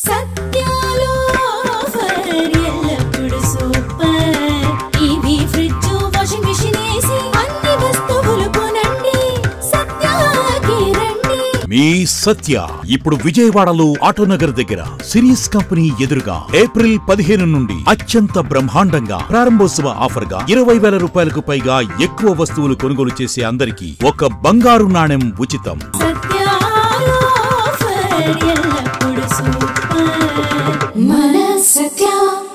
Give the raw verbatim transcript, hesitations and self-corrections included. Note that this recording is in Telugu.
సత్యాలో ఆఫర్ ఎల్లప్పుడు super. TV, fridge, washing machine, AC అన్ని వస్తువులు కొనండి, సత్యాకి రండి. మీ సత్య ఇప్పుడు విజయవాడలో ఆటోనగర్ దగ్గర సిరీస్ కంపెనీ ఎదురుగా ఏప్రిల్ పదిహేను నుండి అత్యంత బ్రహ్మాండంగా ప్రారంభోత్సవ ఆఫర్ గా ఇరవై వేల రూపాయలకు పైగా ఎక్కువ వస్తువులు కొనుగోలు చేసే అందరికి ఒక బంగారు నాణెం ఉచితం. సత్యాలో ఆఫర్ ఎల్లప్పుడు సూపర్. మన సత్య.